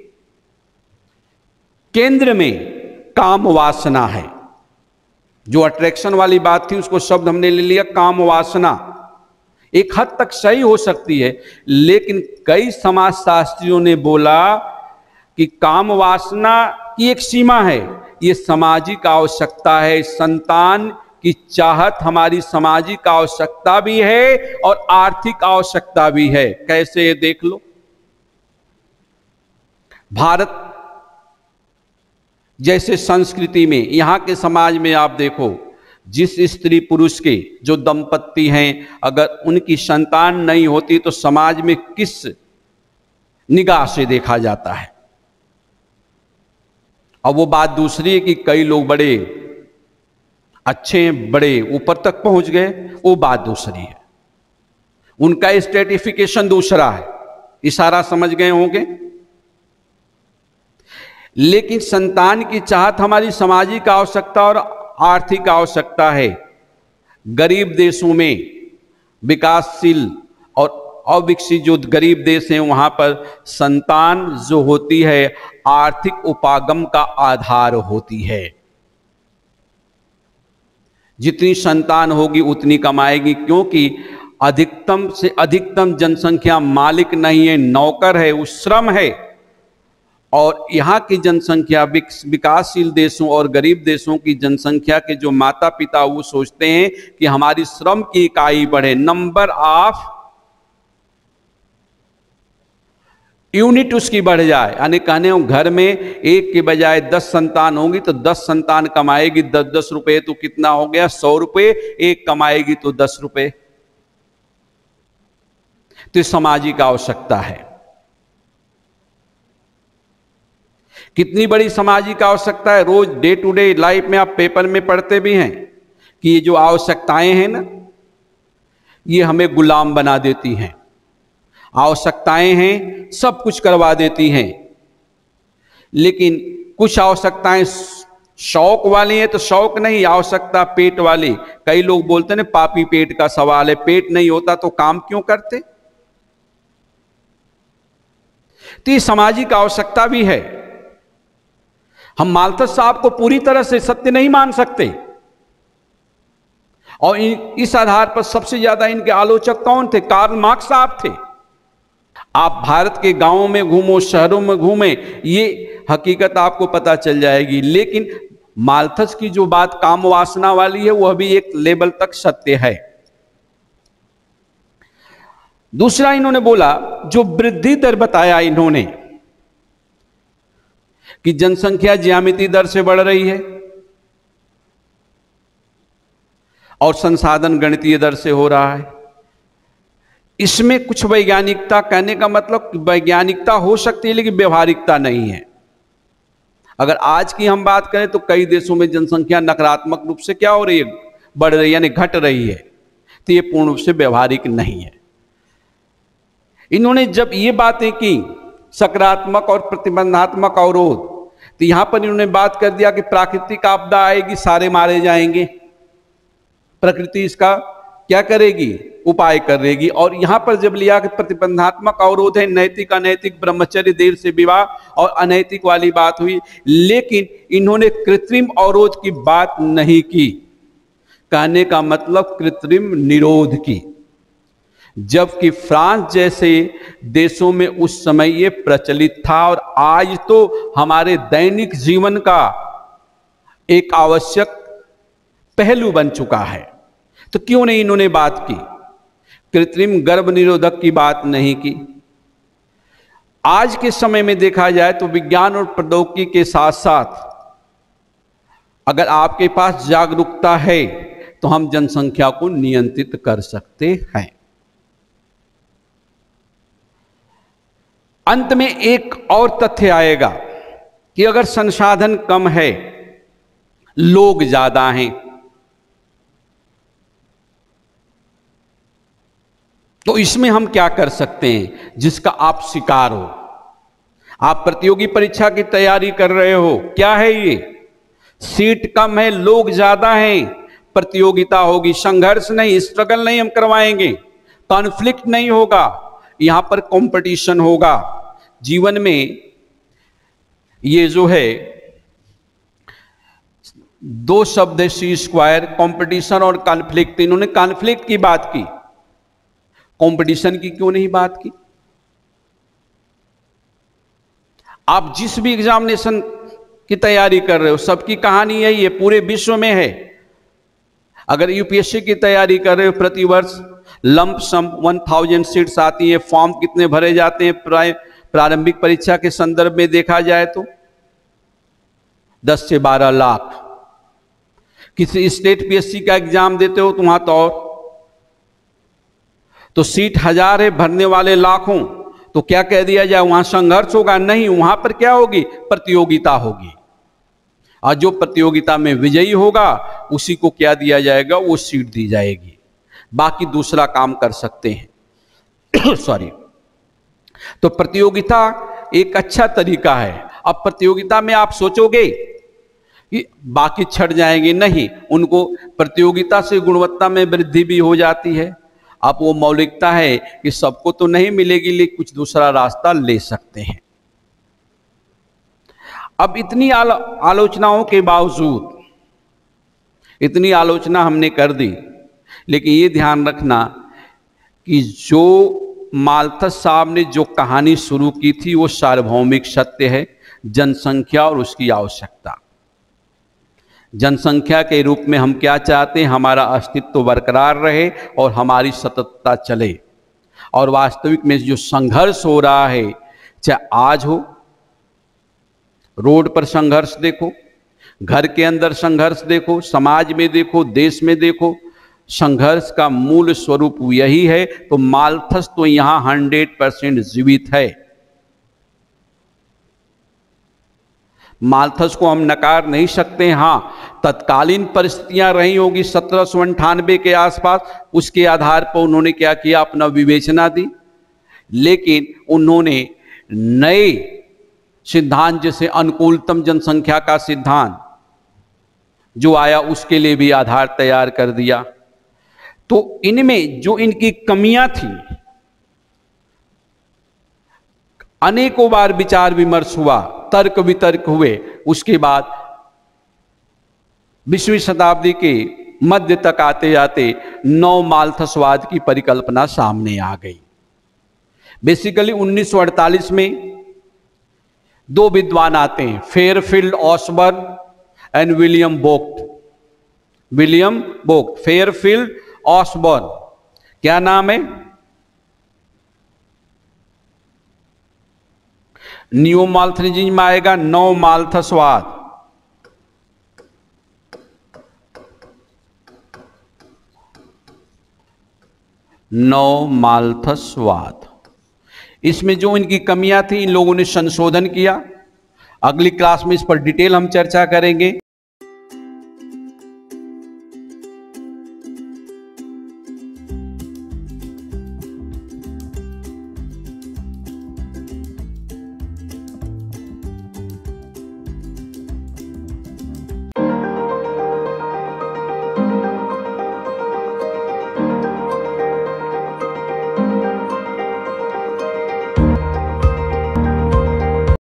केंद्र में काम वासना है। जो अट्रैक्शन वाली बात थी उसको शब्द हमने ले लिया काम वासना। एक हद तक सही हो सकती है, लेकिन कई समाजशास्त्रियों ने बोला कि काम वासना की एक सीमा है, ये सामाजिक आवश्यकता है। संतान की चाहत हमारी सामाजिक आवश्यकता भी है और आर्थिक आवश्यकता भी है। कैसे, ये देख लो। भारत जैसे संस्कृति में, यहां के समाज में आप देखो, जिस स्त्री पुरुष के जो दंपत्ति हैं, अगर उनकी संतान नहीं होती तो समाज में किस निगाह से देखा जाता है। अब वो बात दूसरी है कि कई लोग बड़े अच्छे हैं, बड़े ऊपर तक पहुंच गए, वो बात दूसरी है, उनका स्ट्रेटिफिकेशन दूसरा है। इशारा समझ गए होंगे। लेकिन संतान की चाहत हमारी सामाजिक आवश्यकता और आर्थिक आवश्यकता है। गरीब देशों में, विकासशील और अविकसित जो गरीब देश हैं, वहां पर संतान जो होती है आर्थिक उपागम का आधार होती है। जितनी संतान होगी उतनी कमाएगी, क्योंकि अधिकतम से अधिकतम जनसंख्या मालिक नहीं है, नौकर है, वो श्रम है। और यहाँ की जनसंख्या, विकासशील देशों और गरीब देशों की जनसंख्या के जो माता पिता वो सोचते हैं कि हमारी श्रम की इकाई बढ़े, नंबर ऑफ यूनिट उसकी बढ़ जाए। यानी कहने घर में एक के बजाय 10 संतान होंगी तो 10 संतान कमाएगी 10-10 रुपए, तो कितना हो गया 100 रुपए, एक कमाएगी तो 10 रुपए। तो सामाजिक आवश्यकता है। कितनी बड़ी सामाजिक आवश्यकता है, रोज डे टू डे लाइफ में आप पेपर में पढ़ते भी हैं कि ये जो आवश्यकताएं हैं ना, ये हमें गुलाम बना देती हैं। आवश्यकताएं हैं, सब कुछ करवा देती हैं, लेकिन कुछ आवश्यकताएं शौक वाली है तो शौक नहीं, आवश्यकता पेट वाली। कई लोग बोलते हैं ना पापी पेट का सवाल है, पेट नहीं होता तो काम क्यों करते। तो ये सामाजिक आवश्यकता भी है। हम माल्थस साहब को पूरी तरह से सत्य नहीं मान सकते, और इस आधार पर सबसे ज्यादा इनके आलोचक कौन थे? कार्ल मार्क्स साहब थे। आप भारत के गांवों में घूमो, शहरों में घूमे, ये हकीकत आपको पता चल जाएगी। लेकिन माल्थस की जो बात काम वासना वाली है वह भी एक लेवल तक सत्य है। दूसरा इन्होंने बोला, जो वृद्धि दर बताया इन्होंने कि जनसंख्या ज्यामितीय दर से बढ़ रही है और संसाधन गणितीय दर से हो रहा है। इसमें कुछ वैज्ञानिकता, कहने का मतलब वैज्ञानिकता हो सकती है लेकिन व्यवहारिकता नहीं है। अगर आज की हम बात करें तो कई देशों में जनसंख्या नकारात्मक रूप से क्या हो रही है? बढ़ रही है, यानी घट रही है। तो ये पूर्ण रूप से व्यवहारिक नहीं है। इन्होंने जब ये बातें की सकारात्मक और प्रतिबंधात्मक अवरोध, तो यहां पर इन्होंने बात कर दिया कि प्राकृतिक आपदा आएगी, सारे मारे जाएंगे, प्रकृति इसका क्या करेगी? उपाय करेगी। और यहां पर जब लिया कि प्रतिबंधात्मक अवरोध है, नैतिक अनैतिक, ब्रह्मचर्य, देर से विवाह और अनैतिक वाली बात हुई, लेकिन इन्होंने कृत्रिम अवरोध की बात नहीं की। कहने का मतलब कृत्रिम निरोध की, जबकि फ्रांस जैसे देशों में उस समय ये प्रचलित था और आज तो हमारे दैनिक जीवन का एक आवश्यक पहलू बन चुका है। तो क्यों नहीं इन्होंने बात की? कृत्रिम गर्भ निरोधक की बात नहीं की। आज के समय में देखा जाए तो विज्ञान और प्रौद्योगिकी के साथ साथ अगर आपके पास जागरूकता है तो हम जनसंख्या को नियंत्रित कर सकते हैं। अंत में एक और तथ्य आएगा कि अगर संसाधन कम है, लोग ज्यादा हैं, तो इसमें हम क्या कर सकते हैं जिसका आप शिकार हो। आप प्रतियोगी परीक्षा की तैयारी कर रहे हो, क्या है ये? सीट कम है, लोग ज्यादा हैं, प्रतियोगिता होगी, संघर्ष नहीं, स्ट्रगल नहीं हम करवाएंगे, कॉन्फ्लिक्ट नहीं होगा, यहां पर कंपटीशन होगा। जीवन में ये जो है दो शब्द है सी स्क्वायर, कंपटीशन और कॉन्फ्लिक्ट। इन्होंने कॉन्फ्लिक्ट की बात की, कंपटीशन की क्यों नहीं बात की? आप जिस भी एग्जामिनेशन की तैयारी कर रहे हो, सबकी कहानी यही है, पूरे विश्व में है। अगर यूपीएससी की तैयारी कर रहे हो, प्रतिवर्ष लंप सम 1000 सीट्स आती है, फॉर्म कितने भरे जाते हैं प्रारंभिक परीक्षा के संदर्भ में देखा जाए तो 10 से 12 लाख। किसी स्टेट पीएससी का एग्जाम देते हो तो वहां तो सीट 1000 है, भरने वाले लाखों, तो क्या कह दिया जाए वहां संघर्ष होगा? नहीं, वहां पर क्या होगी? प्रतियोगिता होगी। और जो प्रतियोगिता में विजयी होगा उसी को क्या दिया जाएगा? वो सीट दी जाएगी, बाकी दूसरा काम कर सकते हैं। सॉरी। तो प्रतियोगिता एक अच्छा तरीका है। अब प्रतियोगिता में आप सोचोगे कि बाकी छट जाएंगे, नहीं, उनको प्रतियोगिता से गुणवत्ता में वृद्धि भी हो जाती है। अब वो मौलिकता है कि सबको तो नहीं मिलेगी, लेकिन कुछ दूसरा रास्ता ले सकते हैं। अब इतनी आलोचनाओं के बावजूद, इतनी आलोचना हमने कर दी, लेकिन ये ध्यान रखना कि जो माल्थस साहब ने जो कहानी शुरू की थी वो सार्वभौमिक सत्य है, जनसंख्या और उसकी आवश्यकता। जनसंख्या के रूप में हम क्या चाहते हैं? हमारा अस्तित्व बरकरार रहे और हमारी सततता चले। और वास्तविक में जो संघर्ष हो रहा है, चाहे आज हो, रोड पर संघर्ष देखो, घर के अंदर संघर्ष देखो, समाज में देखो, देश में देखो, संघर्ष का मूल स्वरूप यही है। तो माल्थस तो यहां 100% जीवित है। माल्थस को हम नकार नहीं सकते। हां, तत्कालीन परिस्थितियां रही होगी 1798 के आसपास, उसके आधार पर उन्होंने क्या किया? अपना विवेचना दी, लेकिन उन्होंने नए सिद्धांत जैसे अनुकूलतम जनसंख्या का सिद्धांत जो आया उसके लिए भी आधार तैयार कर दिया। तो इनमें जो इनकी कमियां थी, अनेकों बार विचार विमर्श हुआ, तर्क वितर्क हुए, उसके बाद 20वीं शताब्दी के मध्य तक आते आते नव माल्थसवाद की परिकल्पना सामने आ गई। बेसिकली 1948 में दो विद्वान आते हैं, Fairfield Osborn and William Vogt. Fairfield Osborn, क्या नाम है? न्यू माल्थसिज्म में आएगा नव माल्थसवाद। नव माल्थसवाद, इसमें जो इनकी कमियां थी इन लोगों ने संशोधन किया। अगली क्लास में इस पर डिटेल हम चर्चा करेंगे।